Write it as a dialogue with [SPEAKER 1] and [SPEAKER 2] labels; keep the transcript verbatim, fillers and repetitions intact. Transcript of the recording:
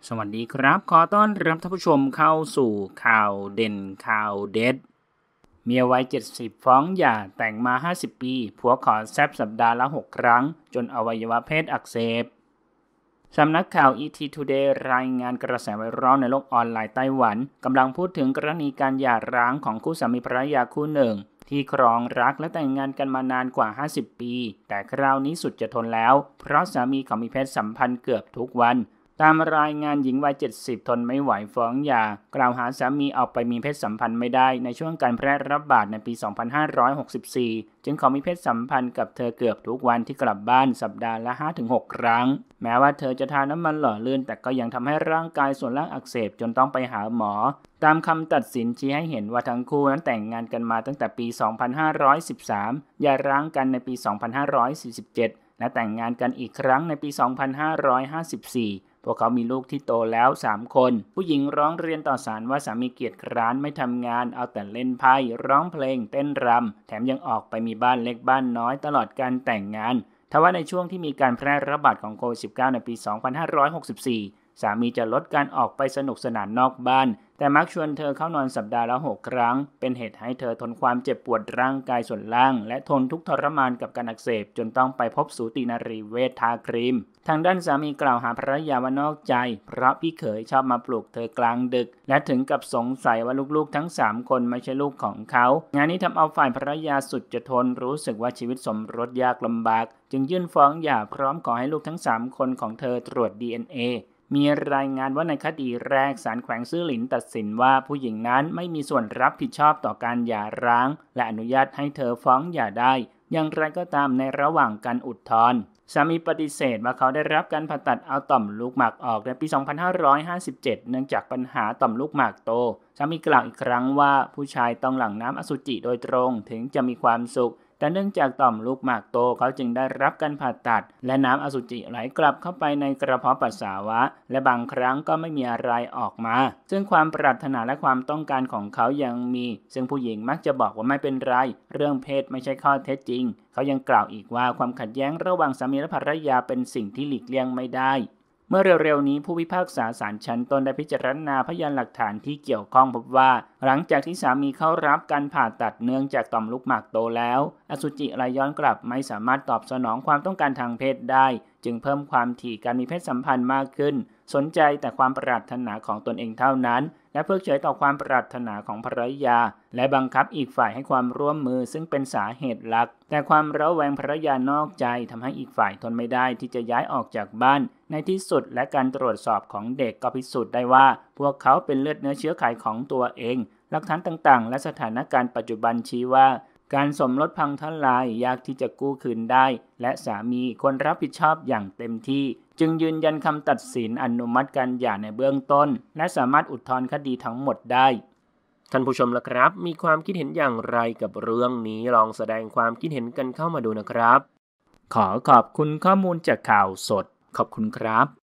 [SPEAKER 1] สวัสดีครับขอต้อนรับท่านผู้ชมเข้าสู่ข่าวเด่นข่าวเด็ดเมียวัยเจ็ดสิบฟ้องหย่าแต่งมาห้าสิบปีผัวขอแซบสัปดาห์ละหกครั้งจนอวัยวะเพศอักเสบสำนักข่าว อี ที Today รายงานกระแสไวรัลในโลกออนไลน์ไต้หวันกำลังพูดถึงกรณีการหย่าร้างของคู่สามีภรรยาคู่หนึ่งที่ครองรักและแต่งงานกันมานานกว่าห้าสิบปีแต่คราวนี้สุดจะทนแล้วเพราะสามีเขามีเพศสัมพันธ์เกือบทุกวันตามรายงานหญิงวัยเจ็ดสิบทนไม่ไหวฟ้องหย่ากล่าวหาสามีออกไปมีเพศสัมพันธ์ไม่ได้ในช่วงการแพร่ระบาดในปี สองพันห้าร้อยหกสิบสี่ จึงขอมีเพศสัมพันธ์กับเธอเกือบทุกวันที่กลับบ้านสัปดาห์ละ ห้าถึงหก ครั้งแม้ว่าเธอจะทาน้ำมันหล่อลื่นแต่ก็ยังทำให้ร่างกายส่วนล่างอักเสบจนต้องไปหาหมอตามคำตัดสินชี้ให้เห็นว่าทั้งคู่นั้นแต่งงานกันมาตั้งแต่ปี สองพันห้าร้อยสิบสาม หย่าร้างกันในปี สองพันห้าร้อยสี่สิบเจ็ด และแต่งงานกันอีกครั้งในปี สองพันห้าร้อยห้าสิบสี่พวกเขามีลูกที่โตแล้วสามคนผู้หญิงร้องเรียนต่อศาลว่าสามีเกียจคร้านไม่ทำงานเอาแต่เล่นไพ่ร้องเพลงเต้นรำแถมยังออกไปมีบ้านเล็กบ้านน้อยตลอดการแต่งงานทว่าในช่วงที่มีการแพร่ระบาดของโควิด สิบเก้า ในปี สองพันห้าร้อยหกสิบสี่ สามีจะลดการออกไปสนุกสนานนอกบ้านแต่มักชวนเธอเข้านอนสัปดาห์ละหกครั้งเป็นเหตุให้เธอทนความเจ็บปวดร่างกายส่วนล่างและทนทุกข์ทรมานกับการอักเสบจนต้องไปพบสูตินรีเวชทาครีมทางด้านสามีกล่าวหาภรรยาว่านอกใจเพราะพี่เขยชอบมาปลุกเธอกลางดึกและถึงกับสงสัยว่าลูกๆทั้งสามคนไม่ใช่ลูกของเขางานนี้ทำเอาฝ่ายภรรยาสุดจะทนรู้สึกว่าชีวิตสมรสยากลำบากจึงยื่นฟ้องหย่าพร้อมขอให้ลูกทั้งสามคนของเธอตรวจ ดี เอ็น เอมีรายงานว่าในคดีแรกศาลแขวงซื่อหลินตัดสินว่าผู้หญิงนั้นไม่มีส่วนรับผิดชอบต่อการหย่าร้างและอนุญาตให้เธอฟ้องหย่าได้อย่างไรก็ตามในระหว่างการอุทธรณ์สามีปฏิเสธว่าเขาได้รับการผ่าตัดเอาต่อมลูกหมากออกในปี สองพันห้าร้อยห้าสิบเจ็ด เนื่องจากปัญหาต่อมลูกหมากโตสามีกล่าวอีกครั้งว่าผู้ชายต้องหลั่งน้ำอสุจิโดยตรงถึงจะมีความสุขแต่เนื่องจากต่อมลูกหมากโตเขาจึงได้รับการผ่าตัดและน้ำอสุจิไหลกลับเข้าไปในกระเพาะปัสสาวะและบางครั้งก็ไม่มีอะไรออกมาซึ่งความปรารถนาและความต้องการของเขายังมีซึ่งผู้หญิงมักจะบอกว่าไม่เป็นไรเรื่องเพศไม่ใช่ข้อเท็จจริงเขายังกล่าวอีกว่าความขัดแย้งระหว่างสามีและภรรยาเป็นสิ่งที่หลีกเลี่ยงไม่ได้เมื่อเร็วๆนี้ผู้พิพากษาศาลชั้นต้นได้พิจารณาพยานหลักฐานที่เกี่ยวข้องพบว่าหลังจากที่สามีเข้ารับการผ่าตัดเนื่องจากต่อมลูกหมากโตแล้วอสุจิไหลย้อนกลับไม่สามารถตอบสนองความต้องการทางเพศได้จึงเพิ่มความถี่การมีเพศสัมพันธ์มากขึ้นสนใจแต่ความปรารถนาของตนเองเท่านั้นและเพิกเฉยต่อความปรารถนาของภรรยาและบังคับอีกฝ่ายให้ความร่วมมือซึ่งเป็นสาเหตุหลักแต่ความระแวงภรรยานอกใจทำให้อีกฝ่ายทนไม่ได้ที่จะย้ายออกจากบ้านในที่สุดและการตรวจสอบของเด็กก็พิสูจน์ได้ว่าพวกเขาเป็นเลือดเนื้อเชื้อไขของตัวเองหลักฐานต่างๆและสถานการณ์ปัจจุบันชี้ว่าการสมรสพังทลายยากที่จะกู้คืนได้และสามีควรรับผิดชอบอย่างเต็มที่จึงยืนยันคำตัดสินอนุมัติการหย่าในเบื้องต้นและสามารถอุทธรณ์คดีทั้งหมดได้ท่านผู้ชมล่ะครับมีความคิดเห็นอย่างไรกับเรื่องนี้ลองแสดงความคิดเห็นกันเข้ามาดูนะครับขอขอบคุณข้อมูลจากข่าวสดขอบคุณครับ